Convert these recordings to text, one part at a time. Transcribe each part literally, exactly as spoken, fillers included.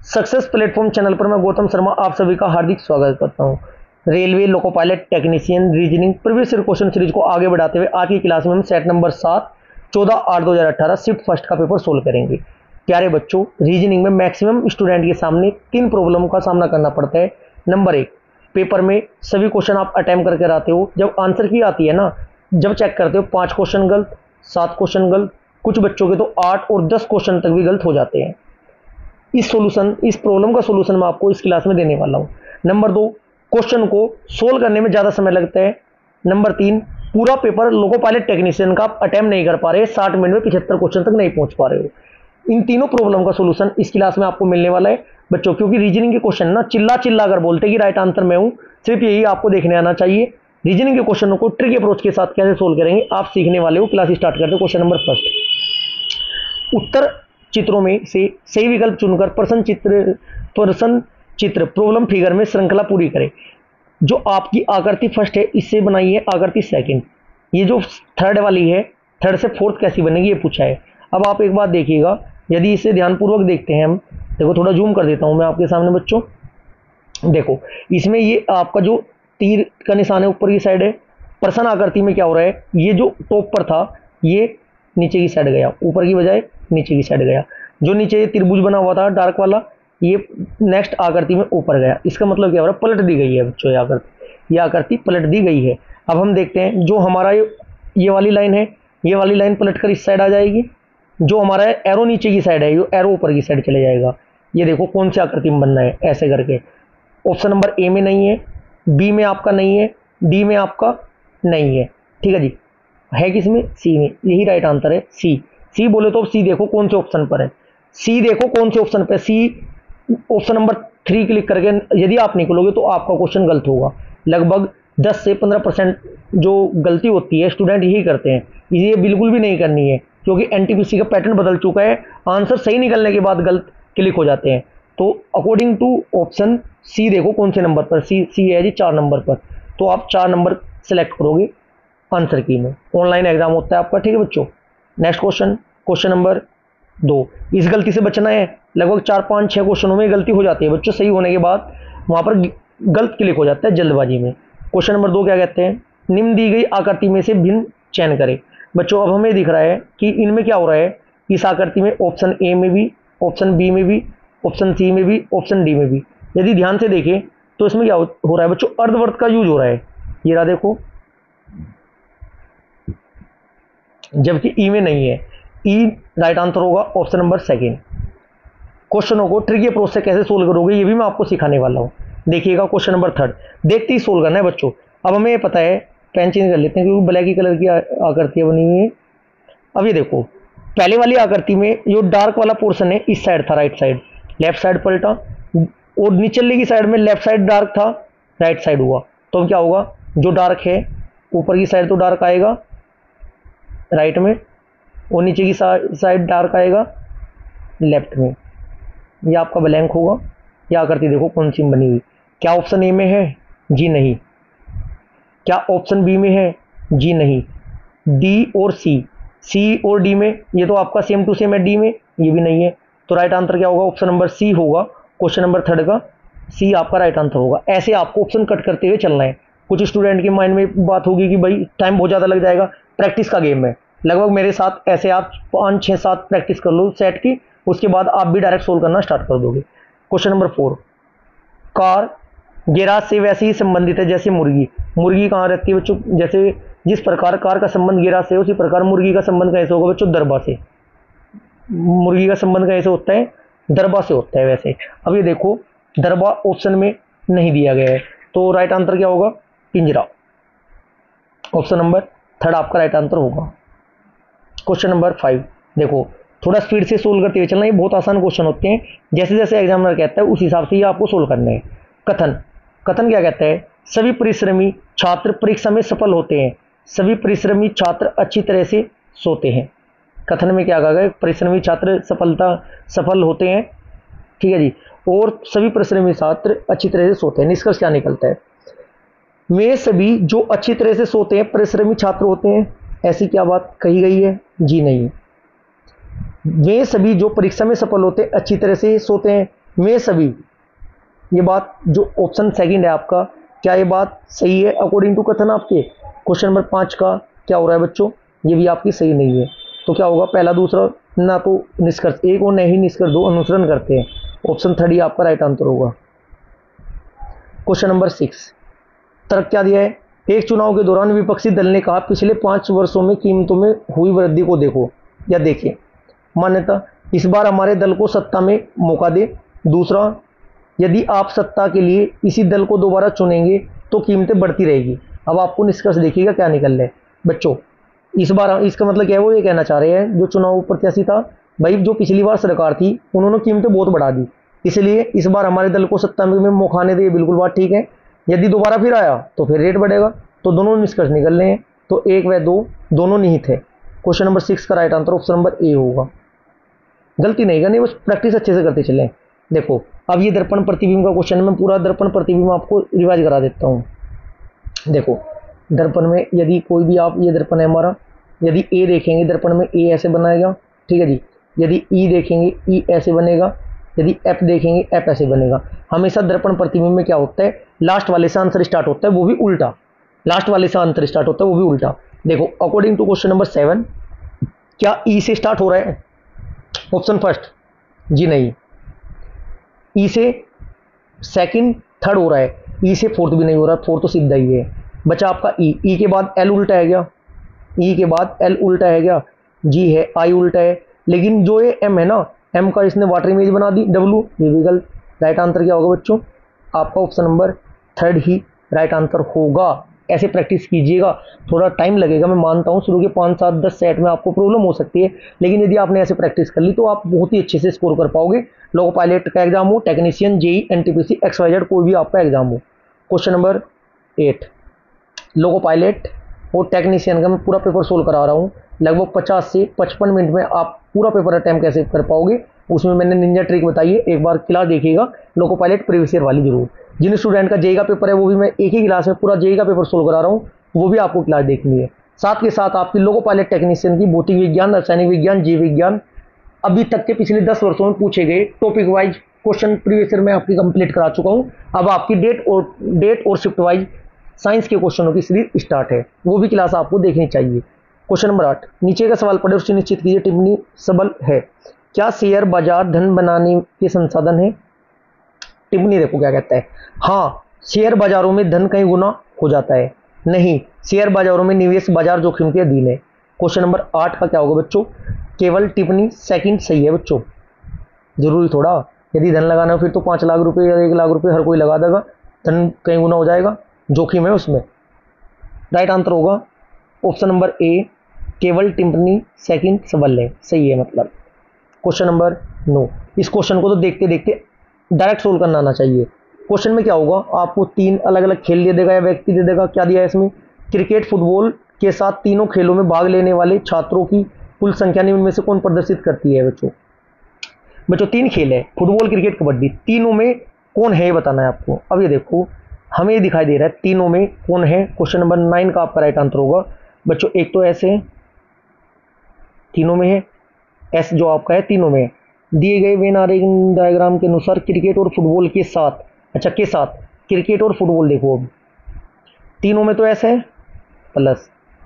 Success platform channel पर मैं गौतम शर्मा आप सभी का हार्दिक स्वागत करता हूं। Railway loco pilot technician reasoning previous year question series को आगे बढ़ाते हुए आज की क्लास में हम सेट नंबर सात चौदह आठ दो हजार अठारह शिफ्ट फर्स्ट का पेपर सोल्व करेंगे। प्यारे बच्चों, रीजनिंग में मैक्सिमम स्टूडेंट के सामने तीन प्रॉब्लम का सामना करना पड़ता है। नंबर एक, पेपर में सभी क्वेश्चन आप अटेम्प्ट करके आते हो, जब आंसर की आती है ना, जब चेक करते हो पांच क्वेश्चन गलत, सात क्वेश्चन गलत, कुछ बच्चों के तो आठ और दस क्वेश्चन तक भी गलत हो जाते हैं। इस सॉल्यूशन इस प्रॉब्लम का सॉल्यूशन मैं आपको इस क्लास में देने वाला हूं। नंबर दो, क्वेश्चन को सोल्व करने में ज्यादा समय लगता है। नंबर तीन, पूरा पेपर लोको पायलट टेक्नीशियन का आप अटेम्प्ट नहीं कर पा रहे, साठ मिनट में पिछहत्तर क्वेश्चन तक नहीं पहुंच पा रहे हो। इन तीनों प्रॉब्लम का सॉल्यूशन इस क्लास में आपको मिलने वाला है बच्चों, क्योंकि रीजनिंग के क्वेश्चन ना चिल्ला चिल्ला कर बोलते कि राइट आंसर मैं हूं, सिर्फ यही आपको देखने आना चाहिए। रीजनिंग के क्वेश्चनों को ट्रिक अप्रोच के साथ कैसे सोल्व करेंगे आप सीखने वाले हो। क्लास स्टार्ट करते हो। क्वेश्चन नंबर फर्स्ट, उत्तर चित्रों में से सही विकल्प चुनकर प्रश्न चित्र प्रश्न चित्र प्रॉब्लम फिगर में श्रृंखला पूरी करें। जो आपकी आकृति फर्स्ट है इससे बनाई है आकृति सेकंड। ये जो थर्ड वाली है, थर्ड से फोर्थ कैसी बनेगी ये पूछा है। अब आप एक बात देखिएगा, यदि इसे ध्यानपूर्वक देखते हैं हम, देखो थोड़ा जूम कर देता हूं मैं आपके सामने बच्चों। देखो इसमें ये आपका जो तीर का निशान है ऊपर की साइड है। प्रश्न आकृति में क्या हो रहा है, ये जो टॉप पर था ये नीचे की साइड गया, ऊपर की बजाय नीचे की साइड गया। जो नीचे ये त्रिभुज बना हुआ था डार्क वाला, ये नेक्स्ट आकृति में ऊपर गया। इसका मतलब क्या हो रहा है, पलट दी गई है बच्चों, ये आकृति ये आकृति पलट दी गई है। अब हम देखते हैं, जो हमारा ये, ये वाली लाइन है, ये वाली लाइन पलट कर इस साइड आ जाएगी। जो हमारा एरो नीचे की साइड है, ये एरो ऊपर की साइड चले जाएगा। ये देखो कौन सी आकृति में बनना है, ऐसे करके। ऑप्शन नंबर ए में नहीं है, बी में आपका नहीं है, डी में आपका नहीं है, ठीक है जी। है किसमें, सी में। यही राइट आंसर है, सी। सी बोले तो सी देखो कौन से ऑप्शन पर है, सी देखो कौन से ऑप्शन पर। C option number three click करके यदि आप निकलोगे तो आपका क्वेश्चन गलत होगा। लगभग दस से पंद्रह परसेंट जो गलती होती है स्टूडेंट यही करते हैं, ये बिल्कुल भी नहीं करनी है, क्योंकि एनटीपीसी का पैटर्न बदल चुका है। आंसर सही निकलने के बाद गलत क्लिक हो जाते हैं। तो अकॉर्डिंग टू ऑप्शन सी देखो कौन से नंबर पर, सी सी है जी चार नंबर पर। तो आप चार नंबर सेलेक्ट करोगे आंसर की में। ऑनलाइन एग्जाम होता है आपका, ठीक है बच्चों। नेक्स्ट क्वेश्चन, क्वेश्चन नंबर दो। इस गलती से बचना है। लगभग चार पांच छह क्वेश्चनों में गलती हो जाती है बच्चों, सही होने के बाद वहां पर गलत क्लिक हो जाता है जल्दबाजी में। क्वेश्चन नंबर दो क्या कहते हैं, निम्न दी गई आकृति में से भिन्न चयन करें। बच्चों अब हमें दिख रहा है कि इनमें क्या हो रहा है, इस आकृति में ऑप्शन ए में भी, ऑप्शन बी में भी, ऑप्शन सी में भी, ऑप्शन डी में भी। यदि ध्यान से देखें तो इसमें क्या हो रहा है बच्चों, अर्धवृत्त का यूज हो रहा है। ये रहा देखो, जबकि ई में नहीं है। ई राइट आंसर होगा ऑप्शन नंबर सेकंड। क्वेश्चनों को ट्रिकी अप्रोच से कैसे सोल्व करोगे ये भी मैं आपको सिखाने वाला हूं। देखिएगा क्वेश्चन नंबर थर्ड, देखते ही सोल्व करना है बच्चों। अब हमें ये पता है, पेन चेंज कर लेते हैं क्योंकि ब्लैक ही कलर की आकृति बनी हुई है। अब ये देखो, पहले वाली आकृति में जो डार्क वाला पोर्शन है इस साइड था, राइट साइड, लेफ्ट साइड पलटा, और निचले की साइड में लेफ्ट साइड डार्क था, राइट साइड हुआ। तो अब क्या होगा, जो डार्क है ऊपर की साइड तो डार्क आएगा राइट में, और नीचे की साइड डार्क आएगा लेफ्ट में। ये आपका ब्लैंक होगा। ये आकृति देखो कौन सी बनी हुई। क्या ऑप्शन ए में है, जी नहीं। क्या ऑप्शन बी में है, जी नहीं। डी और सी, सी और डी में ये तो आपका सेम टू सेम है, डी में ये भी नहीं है। तो राइट आंसर क्या होगा, ऑप्शन नंबर सी होगा। क्वेश्चन नंबर थर्ड का सी आपका राइट आंसर होगा। ऐसे आपको ऑप्शन कट करते हुए चलना है। कुछ स्टूडेंट के माइंड में बात होगी कि भाई टाइम बहुत ज़्यादा लग जाएगा, प्रैक्टिस का गेम है। लगभग मेरे साथ ऐसे आप पाँच छः सात प्रैक्टिस कर लो सेट की, उसके बाद आप भी डायरेक्ट सोल्व करना स्टार्ट कर दोगे। Question number four, car garage से वैसे ही संबंधित है जैसे मुर्गी। मुर्गी कहाँ रहती है बच्चों, जैसे जिस प्रकार कार का संबंध गैराज से, उसी प्रकार मुर्गी का संबंध कैसे होगा बच्चों, दरबा से। मुर्गी का संबंध कैसे होता है, दरबा से होता है वैसे। अब ये देखो, दरबा ऑप्शन में नहीं दिया गया है, तो राइट आंसर क्या होगा, पिंजरा। ऑप्शन नंबर थर्ड आपका राइट आंसर होगा। क्वेश्चन नंबर फाइव, देखो थोड़ा स्पीड से सोल्व करते हुए चलना, ये बहुत आसान क्वेश्चन होते हैं। जैसे जैसे एग्जामिनर कहता है उस हिसाब से ये आपको सोल्व करना है। कथन, कथन क्या कहता है, सभी परिश्रमी छात्र परीक्षा में सफल होते हैं। सभी परिश्रमी छात्र अच्छी तरह से सोते हैं। कथन में क्या कहा गया, परिश्रमी छात्र सफलता सफल होते हैं, ठीक है जी, और सभी परिश्रमी छात्र अच्छी तरह से सोते हैं। निष्कर्ष क्या निकलता है, वे सभी जो अच्छी तरह से सोते हैं परिश्रमी छात्र होते हैं। ऐसी क्या बात कही गई है, जी नहीं। वे सभी जो परीक्षा में सफल होते हैं अच्छी तरह से सोते हैं, में सभी, ये बात जो ऑप्शन सेकंड है आपका, क्या ये बात सही है अकॉर्डिंग टू कथन आपके? क्वेश्चन नंबर पाँच का क्या हो रहा है बच्चों, ये भी आपकी सही नहीं है। तो क्या होगा, पहला दूसरा ना तो निष्कर्ष एक और नहीं निष्कर्ष दो अनुसरण करते हैं, ऑप्शन थर्ड ही आपका राइट आंसर होगा। क्वेश्चन नंबर सिक्स, तर्क क्या दिया है? एक चुनाव के दौरान विपक्षी दल ने कहा पिछले पांच वर्षों में कीमतों में हुई वृद्धि को देखो या देखें। मान्यता, इस बार हमारे दल को सत्ता में मौका दे। दूसरा, यदि आप सत्ता के लिए इसी दल को दोबारा चुनेंगे तो कीमतें बढ़ती रहेगी। अब आपको निष्कर्ष देखिएगा क्या निकल रहा है बच्चों। इस बार इसका मतलब क्या है, वो ये कहना चाह रहे हैं जो चुनाव प्रत्याशी था भाई, जो पिछली बार सरकार थी उन्होंने कीमतें बहुत बढ़ा दी, इसलिए इस बार हमारे दल को सत्ता में मौका आने दे। बिल्कुल बात ठीक है। यदि दोबारा फिर आया तो फिर रेट बढ़ेगा। तो दोनों निष्कर्ष निकल रहे हैं, तो एक व दो दोनों निहित है। क्वेश्चन नंबर सिक्स का right answer option number A होगा। गलती नहीं करनी, बस प्रैक्टिस अच्छे से करते चलें। देखो अब ये दर्पण प्रतिबिंब का क्वेश्चन है, मैं पूरा दर्पण प्रतिबिंब आपको रिवाइज करा देता हूँ। देखो दर्पण में यदि कोई भी, आप ये दर्पण है हमारा, यदि ए देखेंगे दर्पण में ए ऐसे बनाएगा, ठीक है जी। यदि ई देखेंगे ई ऐसे बनेगा, यदि एफ देखेंगे एफ ऐसे बनेगा। हमेशा दर्पण प्रतिबिंब में क्या होता है, लास्ट वाले से आंसर स्टार्ट होता है, वो भी उल्टा। लास्ट वाले से आंसर स्टार्ट होता है वो भी उल्टा। देखो according to question number seven, क्या ई से स्टार्ट हो रहा है? ऑप्शन फर्स्ट जी नहीं। ई से सेकंड थर्ड हो रहा है, ई से फोर्थ भी नहीं हो रहा, फोर्थ तो सीधा ही है। बचा आपका ई, ई के बाद एल उल्टा है गया, ई के बाद एल उल्टा है गया, जी है, आई उल्टा है, लेकिन जो ये एम है ना, एम का इसने वाटर इमेज बना दी, डब्ल्यू, ये भी गलत। राइट आंसर क्या होगा बच्चों? आपका ऑप्शन नंबर थर्ड ही राइट आंसर होगा। ऐसे प्रैक्टिस कीजिएगा, थोड़ा टाइम लगेगा, मैं मानता हूँ शुरू के पाँच सात दस सेट में आपको प्रॉब्लम हो सकती है, लेकिन यदि आपने ऐसे प्रैक्टिस कर ली तो आप बहुत ही अच्छे से स्कोर कर पाओगे। लोको पायलट का एग्जाम हो, technician, JE, NTPC, X Y Z, कोई भी आपका एग्जाम हो। Question number eight, loco pilot और टेक्नीशियन का मैं पूरा पेपर सोल्व करा रहा हूँ। लगभग पचास से पचपन मिनट में आप पूरा पेपर अटैम्प्ट कैसे कर पाओगे, उसमें मैंने निंजा ट्रिक बताई है, एक बार क्लास देखिएगा लोको पायलट प्रीवियस ईयर वाली जरूर। जिन स्टूडेंट का जेई का पेपर है वो भी मैं एक ही क्लास में पूरा जेई का पेपर सोल्व करा रहा हूँ, वो भी आपको क्लास देखनी है। साथ के साथ आपकी लोको पायलट टेक्नीशियन की भौतिक विज्ञान, रासायनिक विज्ञान, जीव विज्ञान, अभी तक के पिछले दस वर्षों में पूछे गए topic wise question previous year में आपकी कंप्लीट करा चुका हूँ। अब आपकी डेट और डेट और शिफ्ट वाइज साइंस के क्वेश्चनों की सीरीज स्टार्ट है, वो भी क्लास आपको देखनी चाहिए। क्वेश्चन नंबर आठ, नीचे का सवाल पढ़े और सुनिश्चित कीजिए टिप्पणी सबल है। क्या शेयर बाजार धन बनाने के संसाधन है? टिप्पणी देखो क्या कहता है। हाँ, शेयर बाजारों में धन कई गुना हो जाता है। नहीं, शेयर बाजारों में निवेश बाजार जोखिम के अधीन है। क्वेश्चन नंबर आठ का क्या होगा बच्चों? केवल टिप्पणी सेकंड सही है बच्चों, जरूरी थोड़ा। यदि धन लगाना हो फिर तो पाँच लाख रुपए या एक लाख रुपए हर कोई लगा देगा, धन कई गुना हो जाएगा, जोखिम है उसमें। राइट आंसर होगा ऑप्शन नंबर ए, केवल टिप्पणी सेकंड सबल है, सही है मतलब। क्वेश्चन नंबर नौ, इस क्वेश्चन को तो देखते देखते डायरेक्ट सोल्व करना आना चाहिए। क्वेश्चन में क्या होगा, आपको तीन अलग अलग खेल दे देगा या व्यक्ति दे देगा। क्या दिया है इसमें? क्रिकेट फुटबॉल के साथ तीनों खेलों में भाग लेने वाले छात्रों की कुल संख्या निम्न में से कौन प्रदर्शित करती है बच्चों? बच्चों तीन खेल है, फुटबॉल, क्रिकेट, कबड्डी, तीनों में कौन है ये बताना है आपको। अब ये देखो हमें ये दिखाई दे रहा है तीनों में कौन है। क्वेश्चन नंबर नाइन का आपका राइट आंसर होगा बच्चों। एक तो ऐसे तीनों में है, एस जो आपका है तीनों में है। दिए गए वेन आरेखन डायग्राम के अनुसार क्रिकेट और फुटबॉल के साथ, अच्छा के साथ क्रिकेट और फुटबॉल देखो, अब तीनों में तो ऐसे है प्लस,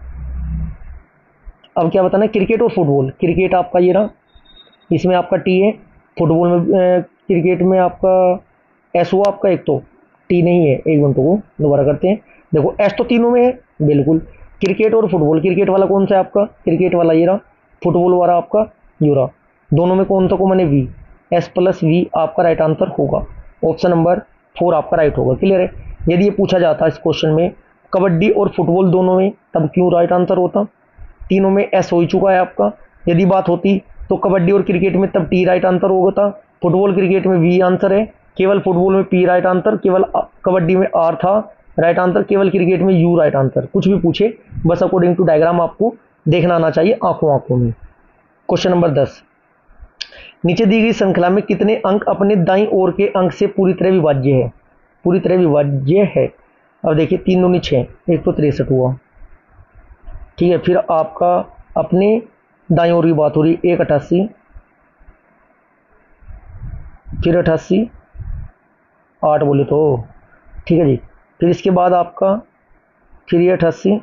अब क्या बताना है, क्रिकेट और फुटबॉल। क्रिकेट आपका ये रहा, इसमें आपका टी है, फुटबॉल में क्रिकेट में आपका एस हुआ आपका, एक तो टी नहीं है। एक मिनट को दोबारा करते हैं। देखो एस तो तीनों में है बिल्कुल, क्रिकेट और फुटबॉल। क्रिकेट वाला कौन सा है आपका? क्रिकेट वाला ये रहा, फुटबॉल वाला आपका ये रहा। दोनों में कौन सा कॉमन है? वी, एस प्लस वी आपका राइट आंसर होगा। ऑप्शन नंबर फोर आपका राइट होगा। क्लियर है? यदि ये पूछा जाता इस क्वेश्चन में कबड्डी और फुटबॉल दोनों में, तब क्यों राइट आंसर होता? तीनों में एस हो ही चुका है आपका। यदि बात होती तो कबड्डी और क्रिकेट में तब टी राइट आंसर होगा था, फुटबॉल क्रिकेट में वी आंसर है, केवल फुटबॉल में पी राइट आंसर, केवल कबड्डी में आर था राइट आंसर, केवल क्रिकेट में यू राइट आंसर। कुछ भी पूछे बस अकॉर्डिंग टू डायग्राम आपको देखना आना चाहिए आंखों आंखों में। क्वेश्चन नंबर दस, नीचे दी गई श्रृंखला में कितने अंक अपने दाईं ओर के अंक से पूरी तरह विभाज्य है? पूरी तरह विभाज्य है। अब देखिए तीन दूनी छः, एक तो तिरसठ हुआ, ठीक है। फिर आपका अपने दाईं ओर की बात हो रही, एक अट्ठासी, फिर अठासी, आठ बोले तो, ठीक है जी। फिर इसके बाद आपका फिर ये अठासी,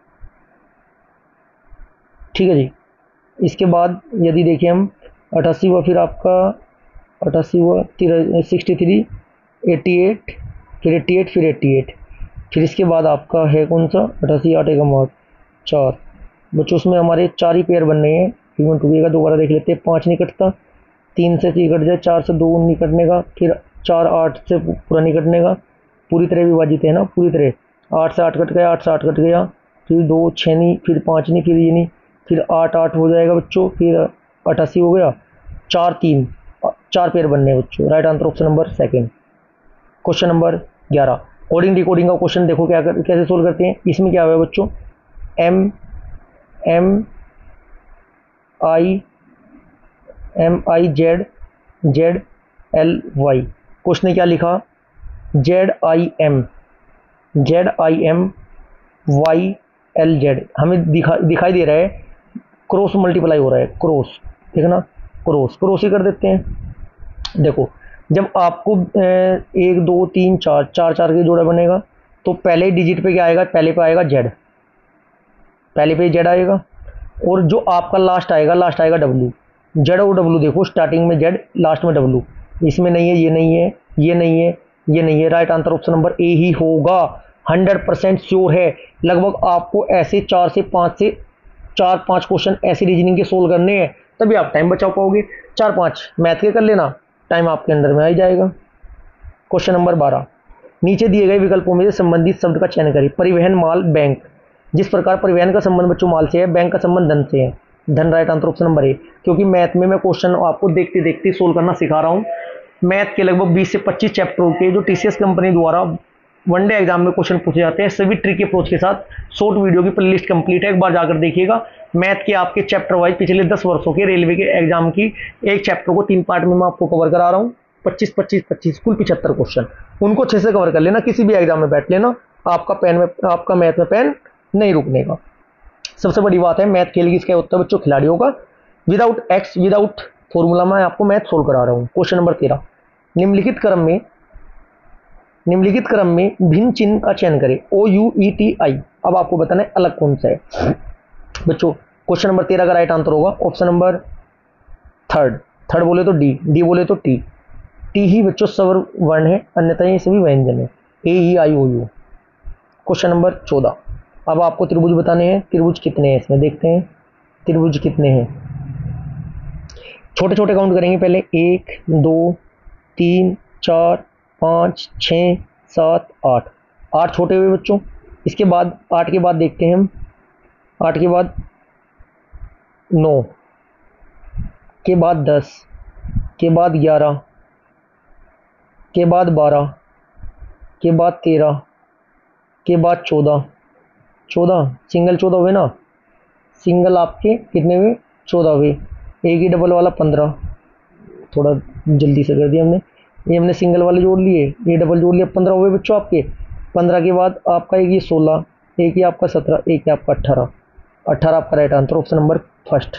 ठीक है जी। इसके बाद यदि देखें हम अठासी हुआ, फिर आपका अठासी हुआ, सिक्सटी थ्री, एट्टी एट, फिर एट्टी एट, फिर एट्टी एट, फिर इसके बाद आपका है कौन सा अठासी, आठ एक आठ, चार बच्चों, उसमें हमारे चार ही पेयर बन रहे हैं। फिर वन टू का दोबारा देख लेते हैं। पाँच नहीं कटता, तीन से तीन कट जाए, चार से दो नहीं कटने का, फिर चार आठ से पूरा नहीं कटने का, पूरी तरह विभाजित है ना, पूरी तरह। आठ से आठ कट गया, आठ से आठ कट गया, फिर दो छः नहीं, फिर पाँच नहीं, फिर ये नहीं, फिर आठ आठ हो जाएगा बच्चों, फिर अट्ठासी हो गया, चार तीन, चार पेयर बनने हैं बच्चों। Right answer option number second. Question number ग्यारह, कोडिंग डिकोडिंग का क्वेश्चन देखो क्या कर, कैसे सोल्व करते हैं। इसमें क्या हुआ है बच्चों, M M I M I Z Z L Y. Question ने क्या लिखा, Z I M Z I M Y L Z. हमें दिखा दिखाई दे रहा है क्रॉस मल्टीप्लाई हो रहा है, क्रॉस, ठीक है ना, क्रॉस क्रॉस ही कर देते हैं। देखो जब आपको एक दो तीन चार चार चार के जोड़ा बनेगा तो पहले डिजिट पे क्या आएगा, पहले पे आएगा जेड, पहले पे जेड आएगा, और जो आपका लास्ट आएगा, लास्ट आएगा डब्ल्यू। जेड और डब्ल्यू देखो, स्टार्टिंग में जेड, लास्ट में डब्ल्यू। इसमें नहीं है, ये नहीं है, ये नहीं है, ये नहीं है। Right answer option number A ही होगा, हंड्रेड परसेंट श्योर है। लगभग आपको ऐसे चार से पाँच से चार पाँच क्वेश्चन ऐसे रीजनिंग के सोल्व करने हैं, तभी आप टाइम बचा पाओगे। चार पाँच मैथ के कर लेना, टाइम आपके अंदर में आ ही जाएगा। क्वेश्चन नंबर बारह, नीचे दिए गए विकल्पों में से संबंधित शब्द का चयन करें। परिवहन, माल, बैंक। जिस प्रकार परिवहन का संबंध बच्चों माल से है, बैंक का संबंध धन से है, धन। Right answer option number A. क्योंकि मैथ में मैं क्वेश्चन आपको देखते देखते सोल्व करना सिखा रहा हूँ। मैथ के लगभग बीस से पच्चीस चैप्टरों के जो टीसीएस कंपनी द्वारा वनडे एग्जाम में क्वेश्चन पूछे जाते हैं, सभी ट्रिक अप्रोच के साथ शॉर्ट वीडियो की प्लेलिस्ट कंप्लीट है, एक बार जाकर देखिएगा। मैथ के आपके चैप्टर वाइज पिछले दस वर्षों के रेलवे के एग्जाम की एक चैप्टर को तीन पार्ट में मैं आपको कवर करा रहा हूँ। पच्चीस पच्चीस पच्चीस कुल पिछहत्तर क्वेश्चन, उनको अच्छे से कवर कर लेना, किसी भी एग्जाम में बैठ लेना, आपका पेन में आपका मैथ में पेन नहीं रुकने का। सबसे बड़ी बात है, मैथ खेल किसका होता है बच्चों, खिलाड़ियों का। विदाउट एक्स विदाउट फॉर्मूला मैं आपको मैथ सोल्व करा रहा हूँ। क्वेश्चन नंबर तेरह, निम्नलिखित क्रम में निम्नलिखित क्रम में भिन्न चिन्ह का चयन करें। O U E T I. अब आपको बताना है अलग कौन सा है बच्चों। क्वेश्चन नंबर तेरह का राइट आंसर होगा ऑप्शन नंबर थर्ड। थर्ड बोले तो डी, डी बोले तो टी। टी ही बच्चों स्वर वर्ण है, अन्यथा ये सभी व्यंजन है, A E I O U. Question number चौदह, अब आपको त्रिभुज बताने हैं। त्रिभुज कितने हैं इसमें देखते हैं, त्रिभुज कितने हैं। छोटे छोटे काउंट करेंगे पहले, एक दो तीन चार पाँच छः सात आठ। आठ छोटे हुए बच्चों। इसके बाद आठ के बाद देखते हैं हम, आठ के बाद नौ, के बाद दस, के बाद ग्यारह, के बाद बारह, के बाद तेरह, के बाद चौदह। चौदह सिंगल चौदह हुए ना, सिंगल आपके कितने हुए, चौदह हुए। एक ही डबल वाला पंद्रह, थोड़ा जल्दी से कर दिया हमने, ये हमने सिंगल वाले जोड़ लिए, ये डबल जोड़ लिया, पंद्रह हुए बच्चों आपके। पंद्रह के बाद आपका एक ये सोलह, एक ही आपका सत्रह, एक ही आपका अट्ठारह। अट्ठारह आपका right answer option number first.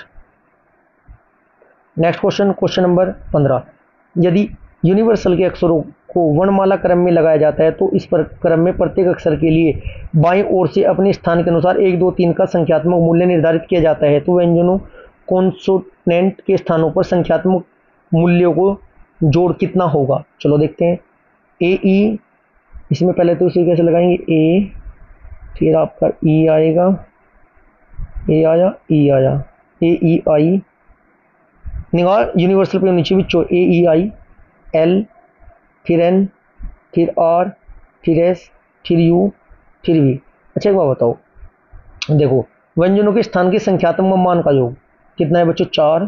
Next question, question number पंद्रह, यदि यूनिवर्सल के अक्षरों को वर्णमाला क्रम में लगाया जाता है तो इस पर क्रम में प्रत्येक अक्षर के लिए बाईं ओर से अपने स्थान के अनुसार एक दो तीन का संख्यात्मक मूल्य निर्धारित किया जाता है, तो व्यंजनों कॉन्सोनेंट के स्थानों पर संख्यात्मक मूल्यों को जोड़ कितना होगा। चलो देखते हैं। ए ई, इसमें पहले तो इसे कैसे लगाएंगे, ए, फिर आपका ई आएगा, ए आया, ई आया, ए ई आई, निगाह यूनिवर्सल पे नीचे भी चो, ए ई आई, एल, फिर एन, फिर आर, फिर एस, फिर यू, फिर वी। अच्छा एक बात बताओ, देखो व्यंजनों के स्थान के संख्यात्मक मान का योग कितना है बच्चों, चार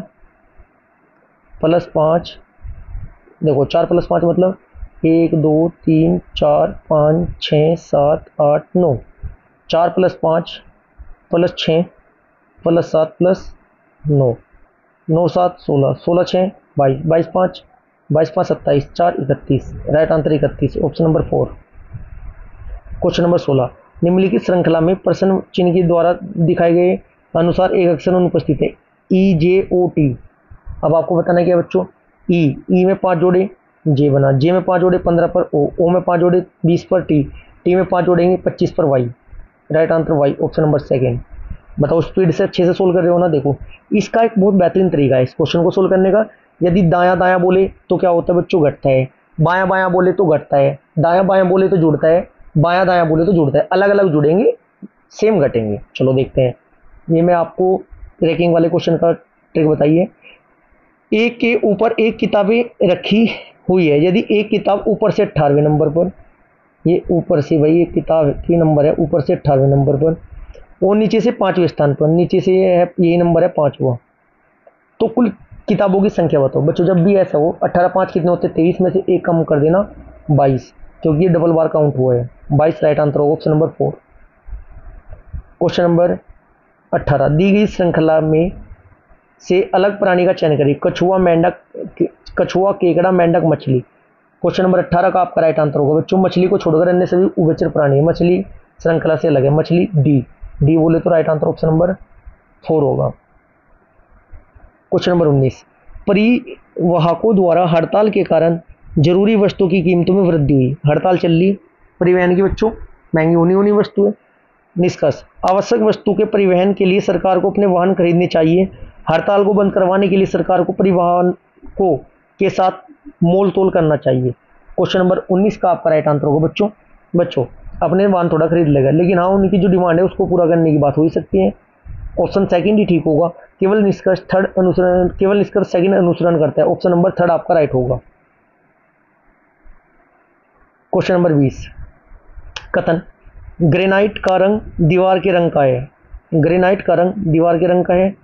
प्लस पाँच। देखो चार प्लस पाँच मतलब एक दो तीन चार पाँच छः सात आठ नौ। चार प्लस पाँच प्लस छः प्लस सात प्लस नौ, नौ सात सोलह, सोलह छः बाईस, बाईस पाँच बाईस पाँच सत्ताईस, चार इकतीस। राइट आंसर इकतीस option number four. Question number सोलह, निम्नलिखित श्रृंखला में प्रश्न चिन्ह के द्वारा दिखाए गए अनुसार एक अक्षर अनुपस्थित है, ई जे ओ टी। अब आपको बताना क्या बच्चों, ई, ई में पाँच जोड़े, जे बना, जे में पाँच जोड़े पंद्रह पर ओ, ओ में पाँच जोड़े बीस पर टी, टी में पाँच जोड़ेंगे पच्चीस पर Y. Right answer Y, option number second. बताओ स्पीड से अच्छे से सोल्व कर रहे हो ना। देखो इसका एक बहुत बेहतरीन तरीका है इस क्वेश्चन को सोल्व करने का। यदि दायां दायां बोले तो क्या होता है बच्चों, घटता है। बायां बायां बोले तो घटता है। दायां बायां बोले तो जुड़ता है। बायां दायां बोले तो जुड़ता है। अलग अलग जुड़ेंगे, सेम घटेंगे। चलो देखते हैं। ये मैं आपको रैंकिंग वाले क्वेश्चन का ट्रिक बताइए। एक के ऊपर एक किताबें रखी हुई है। यदि एक किताब ऊपर से अट्ठारहवें नंबर पर, ये ऊपर से भाई एक किताब की नंबर है ऊपर से अट्ठारहवें नंबर पर, और नीचे से पांचवें स्थान पर, नीचे से ये है यही नंबर है पांचवा, तो कुल किताबों की संख्या बताओ। बच्चों जब भी ऐसा हो, अट्ठारह पाँच कितने होते हैं, तेईस में से एक कम कर देना बाईस, क्योंकि ये डबल बार काउंट हुआ है। बाईस राइट आंसर होगा, option number four. Question number अट्ठारह, दी गई श्रृंखला में से अलग प्राणी का चयन करिए। कछुआ, मेंढक, कछुआ, केकड़ा, मेंढक, मछली। क्वेश्चन नंबर अट्ठारह का आपका राइट आंसर होगा बच्चों मछली को छोड़कर अन्य सभी उभयचर प्राणी है। मछली श्रृंखला से अलग है, मछली डी। डी बोले तो right answer option number four होगा। क्वेश्चन नंबर उन्नीस, परिवाहकों द्वारा हड़ताल के कारण जरूरी वस्तुओं की कीमतों में वृद्धि हुई। हड़ताल चल रही परिवहन की बच्चों, महंगी होनी होनी वस्तुएं। निष्कर्ष, आवश्यक वस्तु के परिवहन के लिए सरकार को अपने वाहन खरीदने चाहिए। हड़ताल को बंद करवाने के लिए सरकार को परिवहन को के साथ मोल तोल करना चाहिए। क्वेश्चन नंबर उन्नीस का आपका राइट आंसर होगा बच्चों बच्चों अपने वाहन थोड़ा खरीद लेगा, लेकिन हाँ उनकी जो डिमांड है उसको पूरा करने की बात हो ही सकती है। ऑप्शन सेकंड ही ठीक होगा। केवल निष्कर्ष थर्ड अनुसरण केवल निष्कर्ष सेकंड अनुसरण करता है। ऑप्शन नंबर थर्ड आपका राइट होगा। क्वेश्चन नंबर बीस, कथन, ग्रेनाइट का रंग दीवार के रंग का है। ग्रेनाइट का रंग दीवार के रंग का है।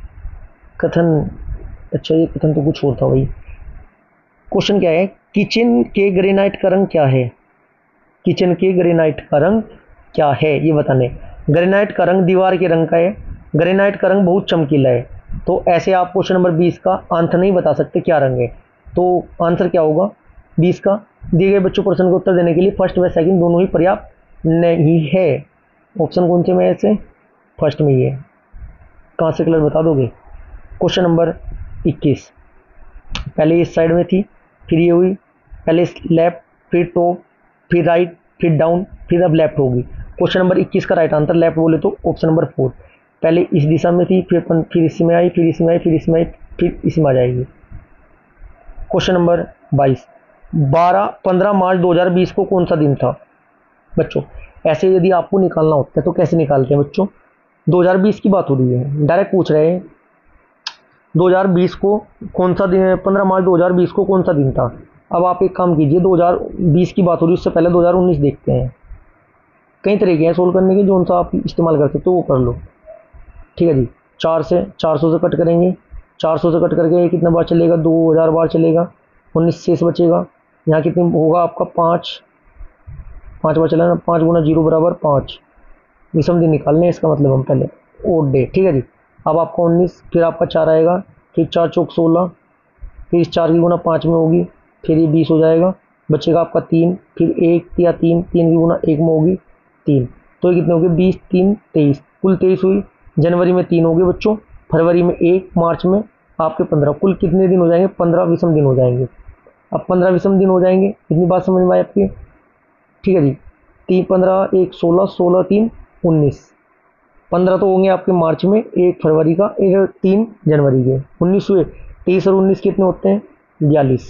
कथन, अच्छा ये कथन तो कुछ और था भाई। क्वेश्चन क्या है, किचन के ग्रेनाइट का रंग क्या है। किचन के ग्रेनाइट का रंग क्या है ये बताने। ग्रेनाइट का रंग दीवार के रंग का है। ग्रेनाइट का रंग बहुत चमकीला है। तो ऐसे आप क्वेश्चन नंबर बीस का आंसर नहीं बता सकते क्या रंग है। तो आंसर क्या होगा बीस का। दिए गए बच्चों प्रश्न को उत्तर देने के लिए फर्स्ट व सेकंड दोनों ही पर्याप्त नहीं है। ऑप्शन कौन से में ऐसे, फर्स्ट में ही है। कहाँ से कलर बता दोगे। क्वेश्चन नंबर इक्कीस, पहले इस साइड में थी, फिर ये हुई, पहले लेफ्ट, फिर टॉप, फिर राइट, फिर डाउन, फिर अब लेफ्ट होगी। क्वेश्चन नंबर इक्कीस का राइट आंसर लेफ्ट बोले तो ऑप्शन नंबर फोर। पहले इस दिशा में थी, फिर फिर इसमें आई, फिर इसमें आई, फिर इसमें आई, फिर इसमें आ जाएगी। क्वेश्चन नंबर बाईस, बारह पंद्रह मार्च दो हज़ार बीस को कौन सा दिन था। बच्चों ऐसे यदि आपको निकालना होता है तो कैसे निकालते हैं बच्चों। दो हज़ार बीस की बात हो रही है, डायरेक्ट पूछ रहे हैं दो हज़ार बीस को कौन सा दिन, पंद्रह मार्च दो हज़ार बीस को कौन सा दिन था। अब आप एक काम कीजिए, दो हज़ार बीस की बात हो रही है उससे पहले दो हज़ार उन्नीस देखते हैं। कई तरीके हैं सोल्व करने के, जो सा आप इस्तेमाल कर सकते हो वो कर लो। ठीक है जी, चार से चार सौ से कट करेंगे, चार सौ से कट करके कितना बार चलेगा, दो हज़ार बार चलेगा, उन्नीस शेष बचेगा। यहाँ कितने होगा आपका पाँच, पाँच बार चलेगा, पाँच गुना जीरो बराबर पाँच। विषम दिन निकालने इसका मतलब हम पहले ओड डे। ठीक है जी, अब आपका उन्नीस, फिर आपका चार आएगा, फिर चार चौक सोलह, फिर इस चार की गुना पाँच में होगी, फिर ये बीस हो जाएगा, बचेगा आपका तीन, फिर एक या तीन, तीन की गुना एक में होगी तीन, तो ये कितने हो गए बीस, तीन तेईस, कुल तेईस हुई। जनवरी में तीन हो गए बच्चों, फरवरी में एक, मार्च में आपके पंद्रह, कुल कितने दिन हो जाएंगे, पंद्रह विषम दिन हो जाएंगे। अब पंद्रह विषम दिन हो जाएंगे, इतनी बात समझ में आई आपकी। ठीक है जी, तीन पंद्रह एक सोलह, सोलह तीन उन्नीस, पंद्रह तो होंगे आपके मार्च में, एक फरवरी का, एक तीन जनवरी के, उन्नीस हुए। तेईस और उन्नीस कितने होते हैं, बयालीस,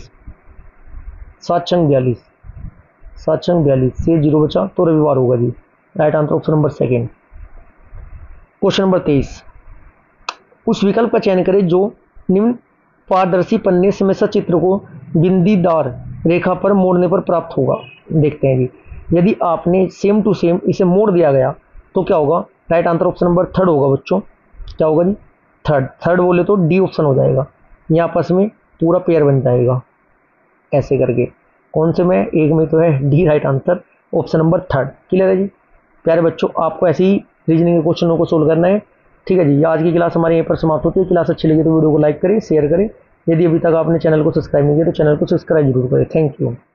सात छंग बयालीस, सात छंग बयालीस से जीरो बचा तो रविवार होगा जी। Right answer option number second. Question number तेईस, उस विकल्प का चयन करें जो निम्न पारदर्शी पन्ने समस्या चित्र को बिंदीदार रेखा पर मोड़ने पर प्राप्त होगा। देखते हैं जी, यदि आपने सेम टू सेम इसे मोड़ दिया गया तो क्या होगा। Right answer option number third होगा बच्चों। क्या होगा जी, थर्ड। थर्ड बोले तो डी ऑप्शन हो जाएगा, ये आपस में पूरा पेयर बन जाएगा ऐसे करके। कौन से में, एक में तो है D right answer option number third. Clear है जी प्यारे बच्चों, आपको ऐसे ही रीजनिंग के क्वेश्चनों को सोल्व करना है। ठीक है जी, आज की क्लास हमारे यहीं पर समाप्त होती है। क्लास अच्छी लगी तो वीडियो को लाइक करें, शेयर करें। यदि अभी तक आपने चैनल को सब्सक्राइब नहीं किया तो चैनल को सब्सक्राइब जरूर करें। Thank you.